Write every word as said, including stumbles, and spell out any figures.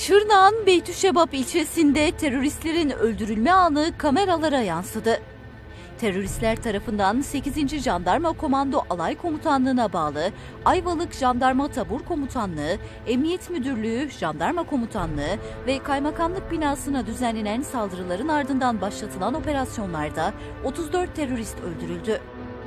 Şırnak'ın Beytüşebap ilçesinde teröristlerin öldürülme anı kameralara yansıdı. Teröristler tarafından sekizinci Jandarma Komando Alay Komutanlığı'na bağlı Ayvalık Jandarma Tabur Komutanlığı, Emniyet Müdürlüğü, Jandarma Komutanlığı ve Kaymakamlık binasına düzenlenen saldırıların ardından başlatılan operasyonlarda otuz dört terörist öldürüldü.